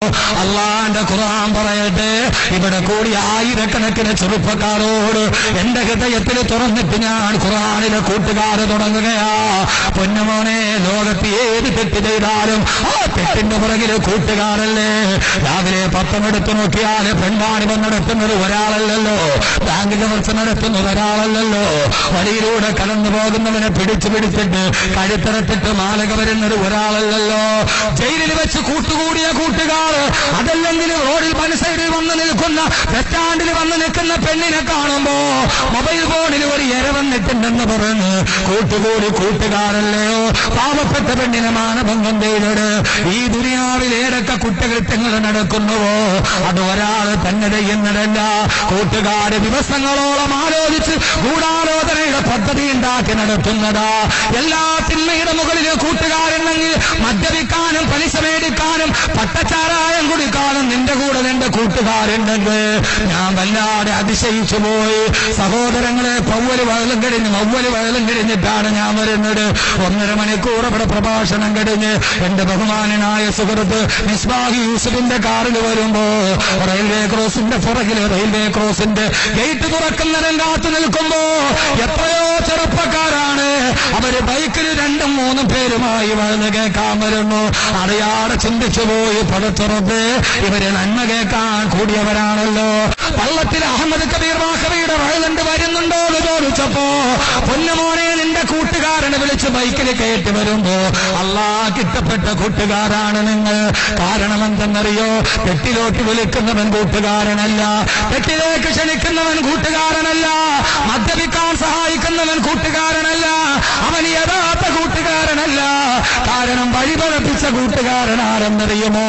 അള്ളാന്റെ ഖുർആൻ പറയട്ടെ, ഇവിടെ കൂടി ആയിരക്കണക്കിന് ചെറുപ്പക്കാരോട് എന്റെ ഹൃദയത്തിൽ തുറന്നിട്ട് ഞാൻ ഖുർആനിലെ കൂട്ടുകാര് തുടങ്ങുകയാ. പൊന്നുമോനെ, ലോകത്ത് ഏത് തെറ്റ് ചെയ്താലും ആ തെറ്റിന്റെ പുറകില് കൂട്ടുകാരല്ലേ. രാവിലെ പത്രമെടുത്ത് നോക്കിയാൽ പെൺവാണിഭം നടത്തുന്നത് ഒരാളല്ലല്ലോ, ബാങ്ക് കവർച്ച നടത്തുന്നത് ഒരാളല്ലല്ലോ, വഴിയിലൂടെ കടന്നു പോകുന്നവനെ പിടിച്ചിട്ട് കഴുത്തറത്തിട്ട് മാലക വരുന്നത് ഒരാളല്ലല്ലോ. ജയിലിൽ വെച്ച് കൂട്ടുകൂടിയ കൂട്ടുകാർ, അതല്ലെങ്കിൽ റോഡിൽ പല സൈഡിൽ വന്ന് നിൽക്കുന്ന, ബസ് സ്റ്റാൻഡിൽ വന്ന് നിൽക്കുന്ന പെണ്ണിനെ കാണുമ്പോ മൊബൈൽ ഫോണിൽ ഒരു ഇര വന്നിട്ടുണ്ടെന്ന് പറഞ്ഞ് കൂട്ടുകൂടി കൂട്ടുകാരല്ലയോ. പാവപ്പെട്ട പെണ്ണിനെ മാനഭംഗം ചെയ്തത് ഈ ദുനിയാവിൽ ഏതൊക്കെ കുറ്റകൃത്യങ്ങൾ നടക്കുന്നുവോ അത് ഒരാൾ തന്നെ ചെയ്യുന്നതല്ല. കൂട്ടുകാര് ദിവസങ്ങളോളം ആലോചിച്ച് ഗൂഢാലോചനയുടെ പദ്ധതി ഉണ്ടാക്കി നടത്തുന്നതാ. എല്ലാ തിന്മയുടെ മുകളിൽ കൂട്ടുകാരുണ്ടെങ്കിൽ മദ്യപിക്കാനും പലിശ മേടിക്കാനും പട്ടച്ചാരായം കുടിക്കാനും നിന്റെ കൂടെ നിന്റെ കൂട്ടുകാരുണ്ടെങ്കിൽ ഞാൻ വല്ലാതെ അതിശയിച്ചു പോയി. സഹോദരങ്ങളെ, പൗവല് വയലും കഴിഞ്ഞിട്ടാണ് ഞാൻ വരുന്നത്. 1.5 മണിക്കൂർ ഇവിടെ പ്രഭാഷണം കഴിഞ്ഞ് എന്റെ ബഹുമാനനായ സുഹൃത്ത് മിസ്ബാഹ് യൂസുഫിന്റെ കാറിൽ വരുമ്പോ റെയിൽവേ ക്രോസിന്റെ പുറകില് റെയിൽവേ ക്രോസിന്റെ ഗേറ്റ് തുറക്കുന്ന രംഗത്ത് നിൽക്കുമ്പോ എത്രയോ ചെറുപ്പക്കാരാണ് അവര് ബൈക്കിൽ 2-3 പേരുമായി വഴുന്ന് കേൾക്കാൻ വരുന്നു. അറിയാതെ ചിന്തിച്ചു പോയി, പടത്തുറപ്പ് ഇവര് നന്മ കേൾക്കാൻ കൂടിയവരാണല്ലോ. പള്ളത്തിൽ അഹമ്മദ് കബീർ വാക്കവിയുടെ വഴുതുണ്ട് വരുന്നുണ്ടോ എന്ന് ചോദിച്ചപ്പോ, പൊന്നുമോനെ, നിന്റെ കൂട്ടുകാരനെ വിളിച്ച് ബൈക്കിൽ കയറ്റി വരുമ്പോ അല്ലാഹ് ഇഷ്ടപ്പെട്ട കൂട്ടുകാരാണ് നിങ്ങൾ. കാരണം എന്തെന്നറിയോ? തെറ്റിലോട്ട് വിളിക്കുന്നവൻ കൂട്ടുകാരനല്ല, തെറ്റിലേക്ക് ക്ഷണിക്കുന്നവൻ കൂട്ടുകാരനല്ല, മദ്യപിക്കാൻ സഹായിക്കുന്നവൻ കൂട്ടുകാരനല്ല, അവൻ യഥാർത്ഥ കൂട്ടുകാരനല്ല. കാരണം വഴിപഴപ്പിച്ച കൂട്ടുകാരനാരെന്നറിയുമോ?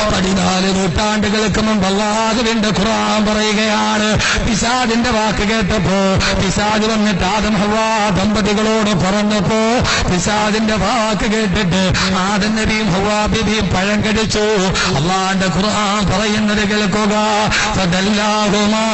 14 നൂറ്റാണ്ടുകൾക്ക് മുമ്പ് അല്ലാഹുവിന്റെ ഖുർആൻ പറയുകയാണ്, പിശാചിന്റെ വാക്ക് കേട്ടപ്പോ പിശാച് വന്നിട്ട് ആദം ഹവ്വാ ദമ്പതികളോട് പറഞ്ഞപ്പോ പിശാചിന്റെ വാക്ക് കേട്ടിട്ട് ആദം നബിയും ഹവ്വാ ബീവിയും പഴം കടിച്ചു. അല്ലാഹുവിന്റെ ഖുർആൻ പറയുന്നത് കേൾക്കുക, ഫദല്ലാഹുമാ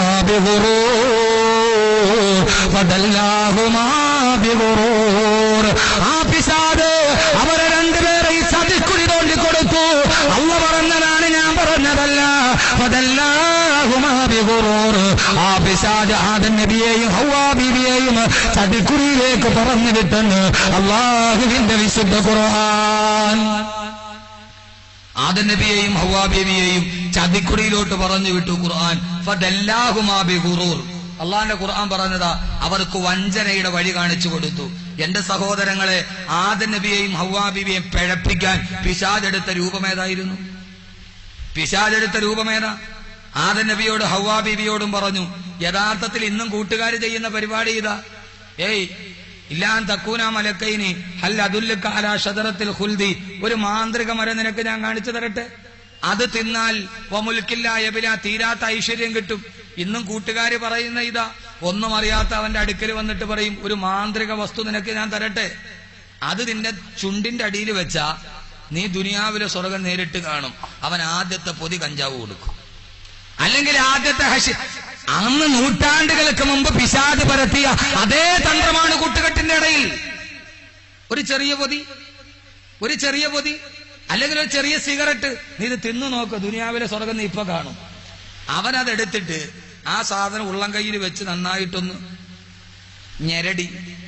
ബിഗുറൂർ. ആ പിശാച് അവരെ രണ്ടുപേരെ ഈ ചതിക്കുഴി തോണ്ടിക്കൊടുത്തു. അള്ള പറഞ്ഞതാണ്, ഞാൻ പറഞ്ഞതല്ല. ഫദല്ലാഹുമാ ബിഗുറൂർ. ആ പിശാച് ആദം നബിയെയും ഹവ്വാ ബീവിയെയും ചതിക്കുഴിയിലേക്ക് പറഞ്ഞു വിട്ടെന്ന് അല്ലാഹുവിന്റെ വിശുദ്ധ ഖുർആൻ. ആദം നബിയെയും ഹവ്വാ ബീവിയെയും ചതിക്കുഴിയിലോട്ട് പറഞ്ഞു വിട്ടു ഖുർആൻ. ഫദല്ലാഹുമാ ബിഗുറൂർ. അള്ളാന്റെ ഖുർആൻ പറഞ്ഞതാ, അവർക്ക് വഞ്ചനയുടെ വഴി കാണിച്ചു കൊടുത്തു. എന്റെ സഹോദരങ്ങളെ, ആദം നബിയെയും ഹവ്വാ ബീവിയെയും പിഴപ്പിക്കാൻ പിശാചെടുത്ത രൂപമേതായിരുന്നു? പിശാചെടുത്ത രൂപമേതാ? ആദം നബിയോട് ഹവ്വാ ബീവിയോടും പറഞ്ഞു, യഥാർത്ഥത്തിൽ ഇന്നും കൂട്ടുകാർ ചെയ്യുന്ന പരിപാടി ഇതാ. ഏയ് ഇല്ലാൻ തക്കൂന മലക്കൈനി ഹൽ അദുല്ലുക അലാ ഷജറത്തിൽ ഖുൽദി. ഒരു മാന്ത്രിക മരം നിനക്ക് ഞാൻ കാണിച്ചു തരട്ടെ, അത് തിന്നാൽ വമുൽക്കില്ലാ യബ്ലാ, തീരാത്ത ഐശ്വര്യം കിട്ടും. ഇന്നും കൂട്ടുകാര് പറയുന്ന ഇതാ. ഒന്നും അറിയാത്ത അവന്റെ അടുക്കൽ വന്നിട്ട് പറയും, ഒരു മാന്ത്രിക വസ്തു നിനക്ക് ഞാൻ തരട്ടെ, അത് നിന്റെ ചുണ്ടിന്റെ അടിയിൽ വെച്ചാ നീ ദുനിയാവിലെ സ്വർഗം നേരിട്ട് കാണും. അവൻ ആദ്യത്തെ പൊതി കഞ്ചാവ് കൊടുക്കും, അല്ലെങ്കിൽ ആദ്യത്തെ അന്ന് നൂറ്റാണ്ടുകൾക്ക് മുമ്പ് പിശാച് പരത്തിയ അതേ തന്ത്രമാണ് കൂട്ടുകെട്ടിന്റെ ഇടയിൽ. ഒരു ചെറിയ പൊതി അല്ലെങ്കിൽ ഒരു ചെറിയ സിഗരറ്റ്, നീ ഇത് തിന്നു നോക്ക്, ദുനിയാവിലെ സ്വർഗം നീ ഇപ്പൊ കാണും. അവനതെടുത്തിട്ട് ആ സാധനം ഉള്ളം കയ്യിൽ വെച്ച് നന്നായിട്ടൊന്ന് ഞെരടി.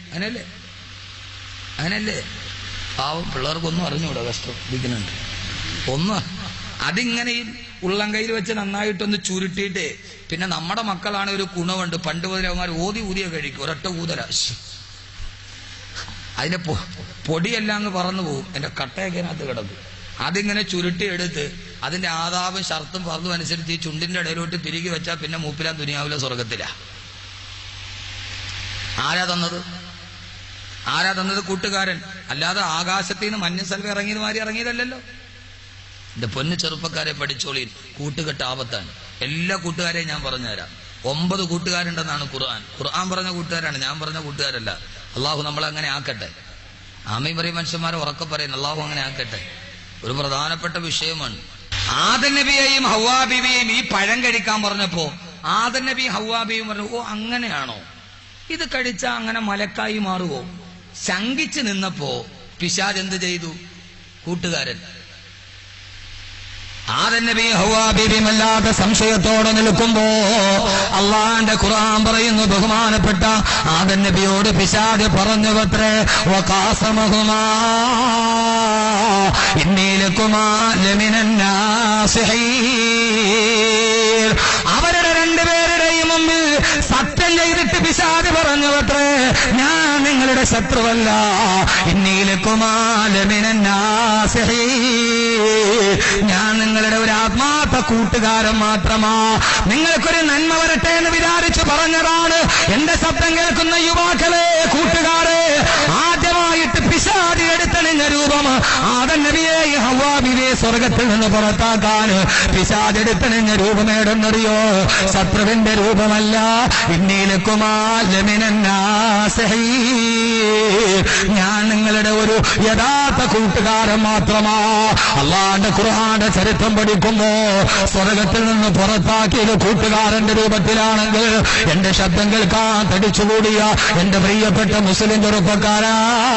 അങ്ങനല്ലേ പാവം പിള്ളേർക്കൊന്നും അറിഞ്ഞൂടാ, കഷ്ടം ഇരിക്കുന്നുണ്ട്. അതിങ്ങനെ ഈ ഉള്ളം കയ്യിൽ വെച്ച് നന്നായിട്ടൊന്ന് ചുരുട്ടിയിട്ട്, പിന്നെ നമ്മുടെ മക്കളാണ് ഒരു ഗുണമുണ്ട്, പണ്ട് മുതൽ അവന്മാർ ഊതിയ കഴിക്കും, ഒരൊറ്റ ഊതല. അതിന്റെ പൊടിയെല്ലാം അങ്ങ് പറന്നു പോകും, എന്റെ കട്ടയൊക്കെ അതിനകത്ത് കിടക്കും. അതിങ്ങനെ ചുരുട്ടി എടുത്ത് അതിന്റെ ആദാബും ഷർത്തും ഫർദും അനുസരിച്ച് ഈ ചുണ്ടിന്റെ ഇടയിലോട്ട് തിരികെ വെച്ചാൽ പിന്നെ മൂപ്പിലാ ദുനിയാവിലെ സ്വർഗത്തിലാ. ആരാ തന്നത്? കൂട്ടുകാരൻ. അല്ലാതെ ആകാശത്തിൽ നിന്ന് മഞ്ഞ സൽവ ഇറങ്ങിയത് മാറി ഇറങ്ങിയതല്ലോ. എന്റെ പൊന്നു ചെറുപ്പക്കാരെ, പഠിച്ചോളി, കൂട്ടുകെട്ട് ആപത്താണ്. എല്ലാ കൂട്ടുകാരെയും ഞാൻ പറഞ്ഞുതരാം. 9 കൂട്ടുകാരുണ്ടെന്നാണ് ഖുർആൻ പറഞ്ഞ കൂട്ടുകാരാണ്, ഞാൻ പറഞ്ഞ കൂട്ടുകാരല്ല. അള്ളാഹു നമ്മളെ അങ്ങനെ ആക്കട്ടെ. ആമീൻ പറയും മനുഷ്യന്മാരെ ഉറക്കെ പറയുന്നു, അള്ളാഹു അങ്ങനെ ആക്കട്ടെ. ഒരു പ്രധാനപ്പെട്ട വിഷയമാണ്. ആദം നബിയെയും ഹവ്വാ ബീവിയെയും ഈ പഴം കഴിക്കാൻ പറഞ്ഞപ്പോ ആദം നബിയും ഹവ്വാ ബീവിയും പറഞ്ഞു, ഓ അങ്ങനെയാണോ, ഇത് കഴിച്ചാ അങ്ങനെ മലക്കായി മാറുവോ? ശങ്കിച്ചു നിന്നപ്പോ പിശാച് എന്ത് ചെയ്തു? കൂട്ടുകാരൻ ആദം നബി ഹവ്വാ ബീവിയും അല്ലാത്ത സംശയത്തോടെ നിൽക്കുമ്പോ അള്ളാന്റെ ഖുർആൻ പറയുന്നു, ബഹുമാനപ്പെട്ട ആദം നബിയോട് പിശാച് പറഞ്ഞുവത്രേ, വഖാസമഹുമാ ഇന്നീ ലകുമാ ലമിനൻ നാസിഹീൻ. അവരുടെ രണ്ടുപേരുടെയും മുമ്പിൽ സത്യം ചെയ്തിട്ട് പിശാച് പറഞ്ഞുവത്രേ, ഞാൻ നിങ്ങളുടെ ശത്രുവല്ല, ഇന്നീ ലകുമാ ലമിനൻ നാസിഹീൻ, ഞാൻ നിങ്ങളുടെ ഒരു ആത്മാർത്ഥ കൂട്ടുകാരൻ മാത്രമാ, നിങ്ങൾക്കൊരു നന്മ വരട്ടെ എന്ന് വിചാരിച്ചു പറഞ്ഞതാണ്. എന്റെ ശബ്ദം കേൾക്കുന്ന യുവാക്കളെ, കൂട്ടുകാരെ, ആദ്യമായിട്ട് പിശാച് എടുത്തണിഞ്ഞ രൂപം ആദം നബിയെ ഹവ്വാ ബീവിയെ സ്വർഗത്തിൽ നിന്ന് പുറത്താക്കാൻ പിശാച് എടുത്തണിഞ്ഞ രൂപമേടെന്നറിയോ? ശത്രുവിന്റെ രൂപമല്ല, ഇന്നീലക്കുമാ ലമിനൻ നാസിഹീൻ, ഞാൻ നിങ്ങളുടെ ഒരു യഥാർത്ഥ കൂട്ടുകാരൻ മാത്രമാ. അള്ളാന്റെ ഖുർആന്റെ ചരിത്രം പഠിക്കുമ്പോ സ്വർഗത്തിൽ നിന്ന് പുറത്താക്കിയത് കൂട്ടുകാരന്റെ രൂപത്തിലാണെങ്കിൽ എന്റെ ശബ്ദം കേൾക്കാൻ തടിച്ചുകൂടിയ എന്റെ പ്രിയപ്പെട്ട മുസ്ലിം ചെറുപ്പക്കാരാ,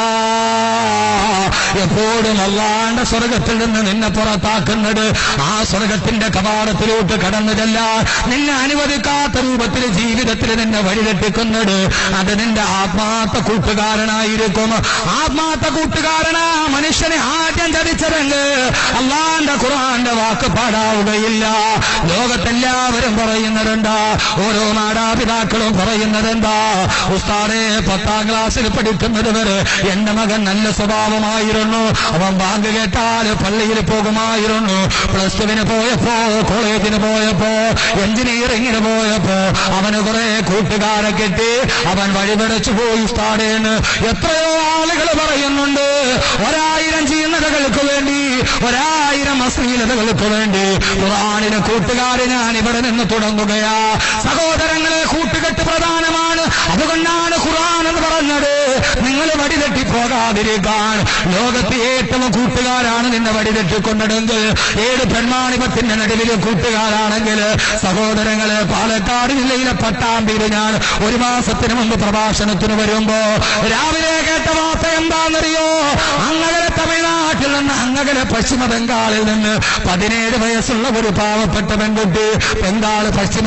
എപ്പോഴും അള്ളാന്റെ സ്വർഗത്തിൽ നിന്ന് നിന്നെ പുറത്താക്കുന്നത് ആ സ്വർഗത്തിന്റെ കവാടത്തിലോട്ട് കടന്നതല്ല, നിന്നെ അനുവദിക്കാത്ത രൂപത്തിൽ ജീവിതത്തിൽ നിന്നെ വഴിതെറ്റിക്കുന്നത് അത് നിന്റെ ആത്മാർത്ഥ കൂട്ടുകാരനായിരിക്കും. ആത്മാർത്ഥ കൂട്ടുകാരനാ മനുഷ്യനെ ആദ്യം ചതിച്ചതെങ്കിൽ അള്ളാന്റെ ഖുർആന്റെ വാക്ക് പാടാവുകയില്ല. ലോകത്തെല്ലാവരും പറയുന്നതെന്താ? ഓരോ മാതാപിതാക്കളും പറയുന്നതെന്താ? ഉസ്താദേ, 10ാം ക്ലാസ്സിൽ പഠിക്കുന്നത് വരെ എന്റെ മകൻ നല്ല സ്വഭാവമായിരുന്നു, അവൻ ബാങ്ക് കേട്ടാൽ പള്ളിയിൽ പോകുമായിരുന്നു, +2 പോയപ്പോ, കോളേജിന് പോയപ്പോ, എഞ്ചിനീയറിംഗിന് പോയപ്പോ അവന് കുറെ കൂട്ടുകാരെ കിട്ടി, അവൻ വഴിപിടച്ചു പോയി ഉസ്താദേന്ന് എത്രയോ ആളുകൾ പറയുന്നുണ്ട്. 1000 ചീന്നതകൾക്ക് വേണ്ടി, 1000 അശ്ലീലതകൾക്ക് വേണ്ടി ഖുർആനിലെ കൂട്ടുകാരെ ഞാൻ ഇവിടെ നിന്ന് തുടങ്ങുകയാ. സഹോദരങ്ങളെ, കൂട്ടുകെട്ട് പ്രധാനമാണ്. അതുകൊണ്ടാണ് ഖുർആൻ എന്ന് പറഞ്ഞത് നിങ്ങൾ വഴിതെറ്റിപ്പോകാതിരിക്കാൻ. ലോകത്ത് ഏറ്റവും കൂട്ടുകാരാണ് നിന്നെ വഴിതെറ്റിക്കൊണ്ടതെങ്കിൽ, ഏത് പെൺമാണിപത്തിന്റെ നടുവിൽ കൂട്ടുകാരാണെങ്കിൽ, സഹോദരങ്ങളെ, പാലക്കാട് ജില്ലയിലെ പട്ടാമ്പിയിൽ ഞാൻ 1 മാസത്തിന് മുമ്പ് പ്രഭാഷണത്തിന് വരുമ്പോ രാവിലെ കേട്ട വാർത്ത എന്താണെന്നറിയോ? അങ്ങകലെ തമിഴ്നാട്ടിൽ നിന്ന്, അങ്ങകലെ പശ്ചിമ ബംഗാളിൽ നിന്ന് 17 വയസ്സുള്ള ഒരു പാവപ്പെട്ട പെൺകുട്ടി, പശ്ചിമ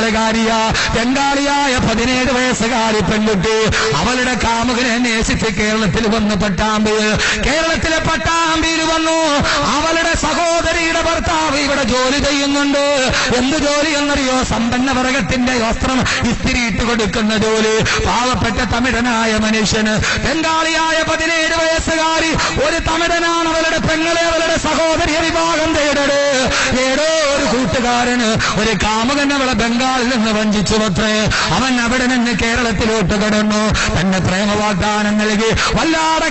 ബംഗാളിയായ 17 വയസ്സുകാരി പെൺകുട്ടി അവളുടെ കാമുകനെ അന്വേഷിച്ച് കേരളത്തിൽ വന്ന് കേരളത്തിലെ പട്ടാമ്പിയിൽ വന്നു. അവളുടെ സഹോദരിയുടെ ഭർത്താവ് ഇവിടെ ജോലി ചെയ്യുന്നുണ്ട്. എന്ത് ജോലി എന്നറിയോ? സമ്പന്ന വർഗത്തിന്റെ വസ്ത്രം ഇസ്തിരിയിട്ട് കൊടുക്കുന്ന ജോലി. പാവപ്പെട്ട തമിഴനായ മനുഷ്യന്, ബംഗാളിയായ 17 വയസ്സുകാരി, ഒരു തമിഴനാണ് അവളുടെ പെങ്ങളെ, അവളുടെ സഹോദരിയെ വിവാഹം തേടട്. ഏതോ ഒരു കൂട്ടുകാരന്, ഒരു കാമുകൻ അവളെ ബംഗാളിൽ നിന്ന് വഞ്ചിച്ചു അത്രേ. അവൻ അവിടെ നിന്ന് കേരളത്തിലോട്ട് കടന്നു. തന്നെ പ്രേമ വാഗ്ദാനം നൽകി വല്ലാതെ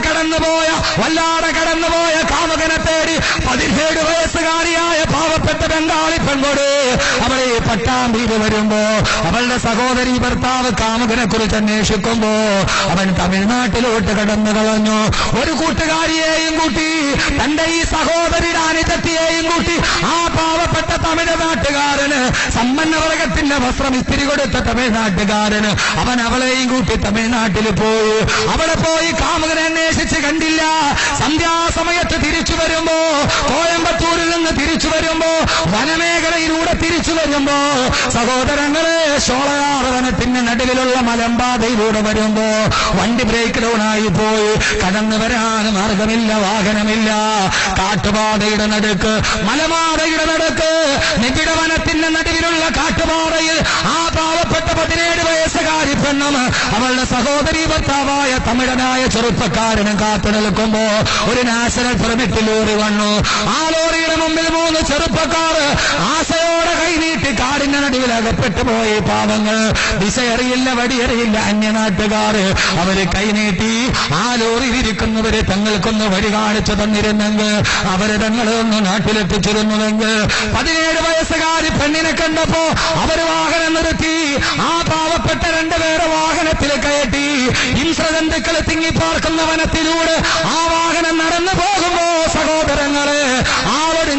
കടന്നുപോയ കാമുകനെ തേടി 17 വയസ്സുകാരിയായ പാവപ്പെട്ട ബംഗാളി പെൺകൊട് അവളെ പട്ടാമ്പിയിൽ വരുമ്പോ അവളുടെ സഹോദരി ഭർത്താവ് കാമുകനെ കുറിച്ച് അന്വേഷിക്കുമ്പോ അവൻ തമിഴ്നാട്ടിലോട്ട് കടന്നു കളഞ്ഞു. ഒരു കൂട്ടുകാരിയെയും കൂട്ടി, തന്റെ ഈ സഹോദരിയുടെ അനുജത്തിയെയും കൂട്ടി ആ പാവപ്പെട്ട തമിഴ്നാട്ടുകാരന്, സമ്പന്നവർഗത്തിന്റെ വസ്ത്രം ഇസ്തിരി കൊടുത്ത തമിഴ്നാട്ടുകാരന്, അവൻ അവളെയും കൂട്ടി തമിഴ്നാട്ടിൽ പോയി. അവിടെ പോയി കാമുകനെ അന്വേഷിച്ച് കണ്ടില്ല. സന്ധ്യാസമയത്ത് തിരിച്ചു വരുമ്പോ, കോയമ്പത്തൂരിൽ നിന്ന് തിരിച്ചു വരുമ്പോ, വനമേഖലയിലൂടെ തിരിച്ചു വരുമ്പോ, സഹോദരങ്ങളെ, ഷോളയാർ വനത്തിന്റെ നടുവിലുള്ള മലമ്പാതയിലൂടെ വരുമ്പോ വണ്ടി ബ്രേക്ക് ഡൗണായി പോയി. കടന്നു വരാൻ മാർഗമില്ല, വാഹനമില്ല. കാട്ടുപാതയുടെ നടുക്ക്, മലമാടയുടെ നടുക്ക്, നിബിഡ വനത്തിന്റെ നടുവിലുള്ള കാട്ടുപാറയിൽ ആ പാവപ്പെട്ട 17 വയസ്സുകാരി പെണ്ണും അവളുടെ സഹോദരി ഭർത്താവായ തമിഴനായ ചെറുപ്പക്കാരനും കാത്തു നിൽക്കുമ്പോ ഒരു നാഷണൽ പെർമിറ്റ് ലോറി വന്നു. ആ ലോറിയുടെ മുമ്പിൽ 3 ചെറുപ്പക്കാർ ആശയോടെ കൈനീട്ടി കാടിന്റെ നടുവിൽ അകപ്പെട്ടു പോയി. പാവങ്ങൾ, ദിശയറിയില്ല, വടിയറിയില്ല, അന്യനാട്ടുകാർ. അവര് കൈനീട്ടി ആ ലോറിയിൽ ഇരിക്കുന്നവരെ തങ്ങൾക്കൊന്ന് വഴി കാണിച്ചു തന്നിരുന്നെങ്കിൽ, അവര് തങ്ങളൊന്ന് നാട്ടിലെത്തിച്ചിരുന്നുവെങ്കിൽ. 17 വയസ്സുകാരി പെണ്ണിനെ കണ്ടപ്പോ അവര് വാഹനം നിർത്തി. ആ പാവപ്പെട്ട 2 പേരെ വാഹനത്തിൽ കയറ്റി ഹിംസ്രജന്തുക്കൾ തിങ്ങിപ്പാർക്കുന്ന വനത്തിലൂടെ ആ വാഹനം നടന്നു പോകുമ്പോ, സഹോദരങ്ങളെ, ആവടിഞ്ഞ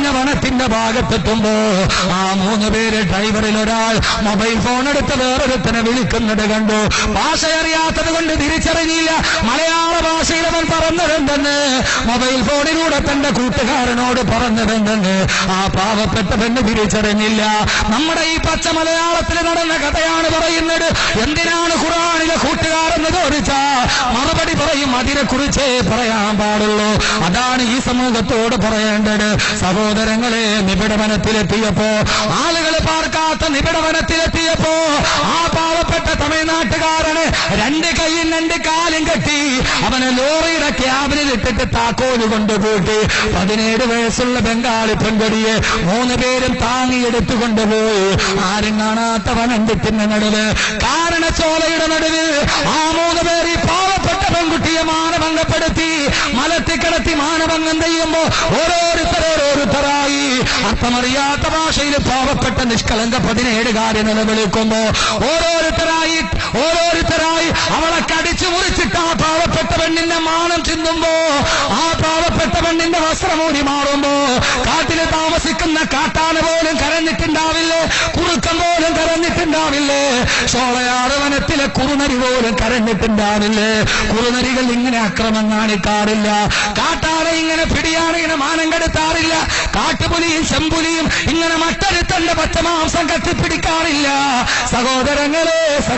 നിറഞ്ഞ വനത്തിന്റെ ഭാഗത്തെത്തുമ്പോ ആ 3 പേര് ഡ്രൈവറിൽ ഒരാൾ മൊബൈൽ ഫോൺ എടുത്ത് വേറൊരുത്തനെ വിളിക്കുന്നത് കണ്ടു. ഭാഷ അറിയാത്തത് കൊണ്ട് തിരിച്ചറിഞ്ഞില്ല. മലയാള ഭാഷയിൽ അവൻ പറഞ്ഞതെന്തെന്ന്, മൊബൈൽ ഫോണിലൂടെ തന്റെ കൂട്ടുകാരനോട് പറഞ്ഞതെന്തെന്ന് ആ പാവപ്പെട്ട പെണ്ണ് തിരിച്ചറിഞ്ഞില്ല. നമ്മുടെ ഈ പച്ച മലയാളത്തിൽ നടന്ന കഥയാണ് പറയുന്നത്. എന്തിനാണ് ഖുർആനിലെ കൂട്ടുകാരെന്ന് ചോദിച്ചാ മറുപടി പറയും അതിനെക്കുറിച്ചേ പറയാൻ പാടുള്ളൂ. അതാണ് ഈ സമൂഹത്തോട് പറയേണ്ടത്. സഹോദരങ്ങളെ, നിബിഡവനത്തിലെത്തിയപ്പോ, ആളുകൾ പാർക്കാത്ത നിബിഡവനത്തിലെത്തിയപ്പോ ആ പാവപ്പെട്ട തമിഴ്നാട്ടുകാരന് 2 കൈയും 2 കാലും കെട്ടി അവനെ ലോറിയുടെ ക്യാബിനിൽ ഇട്ടിട്ട് താക്കോല് കൊണ്ടുപോയിട്ട് 17 വയസ്സുള്ള ബംഗാളി പെൺകൊടിയെ 3 പേരും താങ്ങിയെടുത്തു കൊണ്ടുപോയി. ആരും കാണാത്ത വനത്തിന്റെ നടുവ്, കാരണച്ചോലയുടെ നടുവ് ആ 3 പേർ ഈ പാവപ്പെട്ട പെൺകുട്ടിയെ മാനഭംഗപ്പെടുത്തി മലത്തിക്കിടത്തി മാനഭംഗം ചെയ്യുമ്പോ ഓരോരുത്തരായി അർത്ഥമറിയാത്ത ഭാഷയിൽ പാവപ്പെട്ട നിഷ്കളങ്ക 17 നിലവിളിക്കുമ്പോ ഓരോരുത്തരായി അവളെ കടിച്ചു മുറിച്ചിട്ട് ആ പാവപ്പെട്ട പെണ്ണിന്റെ മാനം ചിന്തുമ്പോ, ആ പാവപ്പെട്ട പെണ്ണിന്റെ വസ്ത്രമൂടി മാറുമ്പോ കാട്ടില് താമസിക്കുന്ന കാട്ടാന പോലും കരഞ്ഞിട്ടുണ്ടാവില്ലേ, കുറുക്കം പോലും കരഞ്ഞിട്ടുണ്ടാവില്ലേ, ഷോളയാട് വനത്തിലെ കുറുനരി പോലും കരഞ്ഞിട്ടുണ്ടാവില്ലേ. കുറുനരികൾ ഇങ്ങനെ അക്രമം കാണിക്കാറില്ല, കാട്ടാന ഇങ്ങനെ പിടിയാണ് ഇങ്ങനെ മാനം കെടുത്താറില്ല, കാട്ടുപുലിയും ചെമ്പുലിയും ഇങ്ങനെ മട്ടരുത്തന്റെ പച്ചമാംസം കത്തിപ്പിടിക്കാറില്ല. സഹോദരങ്ങളെ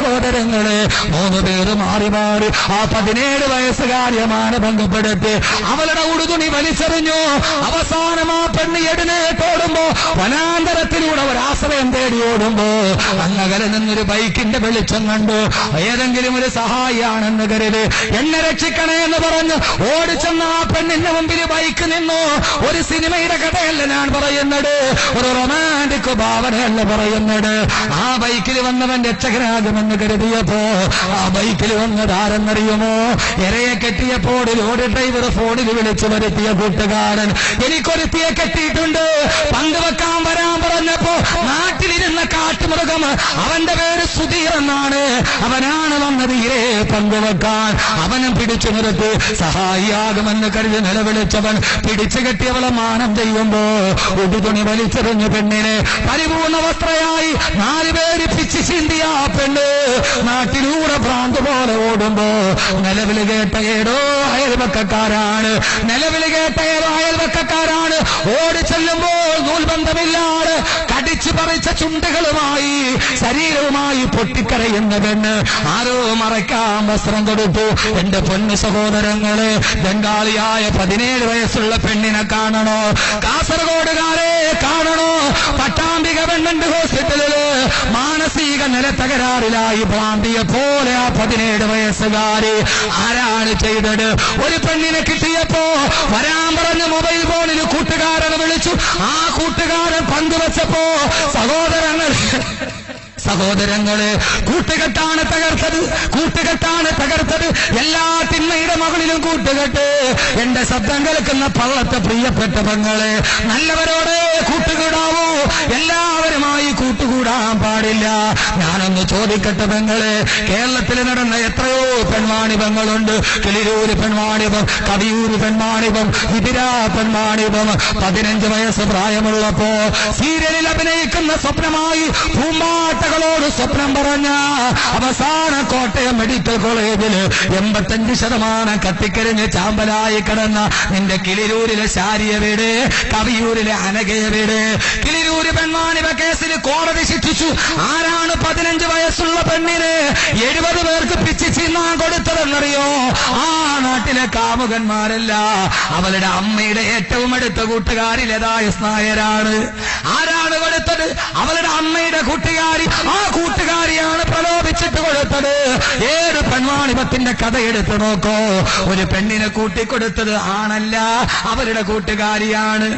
3 പേര് മാറി ആ 17 വയസ്സുകാരിയെ മാനഭംഗപ്പെടുത്തി അവളുടെ ഉടുതുണി വലിച്ചെറിഞ്ഞു. അവസാനം ആ പെണ്ണ് എഴുന്നേറ്റോടുമ്പോ വനാന്തരത്തിലൂടെ ഒരാശ്രയം തേടി ഓടുമ്പോ അങ്ങകലെ നിന്നൊരു ബൈക്കിന്റെ വെളിച്ചം കണ്ടു. ഏതെങ്കിലും ഒരു സഹായിയാണെന്ന് കരുതി എന്നെ രക്ഷിക്കണേ എന്ന് പറഞ്ഞ് ഓടിച്ചെന്ന ആ പെണ്ണിന്റെ മുമ്പിൽ ബൈക്ക് നിന്നു. ഒരു സിനിമയുടെ കഥയല്ല ഞാൻ പറയുന്നത്, ഒരു റൊമാന്റിക് ഭാവനയല്ല പറയുന്നത്. ആ ബൈക്കിൽ വന്നവൻ രക്ഷകനാകുമെന്ന് കരുതിയപ്പോ ആ ബൈക്കിൽ വന്നത് ആരെന്നറിയുമോ? ഇരയെ കെട്ടിയപ്പോൾ ലോറി ഡ്രൈവർ ഫോണിൽ വിളിച്ചു വരുത്തിയ കൂട്ടുകാരൻ. എനിക്കൊരുത്തിയെ കെട്ടിയിട്ടുണ്ട്, പങ്കുവെക്കാൻ വരാൻ പറഞ്ഞപ്പോ നാട്ടിലിരുന്ന കാട്ടുമൃഗം, അവന്റെ പേര് സുധീർ എന്നാണ്, അവനാണ് വന്നത് ഇരയെ പങ്കുവെക്കാൻ. അവനും പിടിച്ചു നിർത്തി സഹായിയാകുമെന്ന് കരുതി നിലവിളിച്ചവൻ പിടിച്ചു കെട്ടിയവളെ മാനം ചെയ്യുമ്പോ ഉടുതുണി വലിച്ചെറിഞ്ഞു പെണ്ണിനെ പരിപൂർണ വസ്ത്രയായി 4 പേര് പിച്ചു ചിന്തിയ ആ പെണ്ണ് നാട്ടിലൂടെ ഭ്രാന്ത് പോലെ ഓടുമ്പോ നിലവിൽ കേട്ട ഏതോ അയൽവക്കക്കാരാണ് ഓടി ചെല്ലുമ്പോൾ നൂൽബന്ധമില്ലാതെ കടിച്ചു പറിച്ച ചുണ്ടുകളുമായി ശരീരവുമായി പൊട്ടിക്കരയുന്ന പെണ്ണ് ആരോ മറയ്ക്കാൻ വസ്ത്രം കൊടുത്തു. എന്റെ പൊന്നു സഹോദരങ്ങളെ, ബംഗാളിയായ 17 വയസ്സുള്ള പെണ്ണിനെ കാണണോ? കാസർഗോഡുകാരെ കാണണോ? പട്ടാമ്പി ഗവൺമെന്റ് ഹോസ്പിറ്റലില് മാനസിക നില തകരാറിലായി ഭ്രാന്തിയെ പോലെ ആ 17 വയസ്സുകാരി. ആരാണ് ചെയ്തത്? ഒരു പെണ്ണിനെ കിട്ടിയപ്പോ വരാൻ പറഞ്ഞ് മൊബൈൽ ഫോണിൽ കൂട്ടുകാരനെ വിളിച്ചു. ആ കൂട്ടുകാരൻ പങ്കുവച്ചപ്പോ സഹോദരങ്ങളെ കൂട്ടുകെട്ടാണ് തകർത്തത്. എല്ലാ തിന്മയുടെ മകളിലും കൂട്ടുകെട്ട്. എന്റെ ശബ്ദം കേൾക്കുന്ന പള്ളത്തെ പ്രിയപ്പെട്ട പെങ്ങളെ, നല്ലവരോട് കൂട്ടുകൂടാവൂ, എല്ലാവരുമായി കൂട്ടുകൂടാൻ പാടില്ല. ഞാനൊന്ന് ചോദിക്കട്ടെ പെങ്ങളെ, കേരളത്തിൽ നടന്ന എത്രയോ പെൺവാണിഭങ്ങളുണ്ട്. കിളിരൂര് പെൺവാണിഭം, കവിയൂര് പെൺവാണിഭം, ഇതിരാ പെൺവാണിഭം. 15 വയസ്സ് പ്രായമുള്ളപ്പോ സീരിയലിൽ അഭിനയിക്കുന്ന സ്വപ്നമായി പൂമ്പാട്ടകളോട് സ്വപ്നം പറഞ്ഞ അവസാന കോട്ടയം മെഡിക്കൽ കോളേജില് 85% കത്തിക്കരിഞ്ഞ് ചാമ്പലായി കിടന്ന നിന്റെ കിളിരൂരിലെ ശാരിയെ വീട്, കവിയൂരിലെ അനഘയെ വീട്. കിളിരൂര് പെൺവാണിഭ കേസിൽ കോടതി ശിക്ഷിച്ചു. ആരാണ് 15 വയസ്സുള്ള പെണ്ണിന് 70 പേർക്ക് പിച്ച് ചിന്നാൻ കൊടുത്തതെന്നറിയോ? ആ നാട്ടിലെ കാമുകന്മാരല്ല, അവളുടെ അമ്മയുടെ ഏറ്റവും അടുത്ത കൂട്ടുകാരിലേതായ നായരാണ്. ആരാണ് കൊടുത്തത്? അവളുടെ അമ്മയുടെ കൂട്ടുകാരി. ആ കൂട്ടുകാരിയാണ് പ്രലോഭിച്ചിട്ട് കൊടുത്തത്. ഏത് പെൺവാണിഭത്തിന്റെ കഥ എടുത്തു നോക്കോ, ഒരു പെണ്ണിനെ കൂട്ടിക്കൊടുത്തത് ആണല്ല, അവളുടെ കൂട്ടുകാരിയാണ്.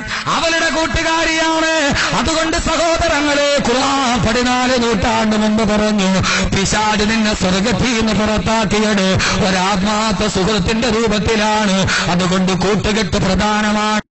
അതുകൊണ്ട് സഹോദരങ്ങളെ, ഖുർആൻ 14 നൂറ്റാണ്ട് മുമ്പ് പറഞ്ഞു, പിശാച് നിന്നെ സ്വർഗ്ഗത്തിൽ നിന്ന് പുറത്താക്കിയത് ഒരാത്മാർത്ഥ സുഹൃത്തിന്റെ രൂപത്തിലാണ്. അതുകൊണ്ട് കൂട്ടുകെട്ട് പ്രധാനമാണ്.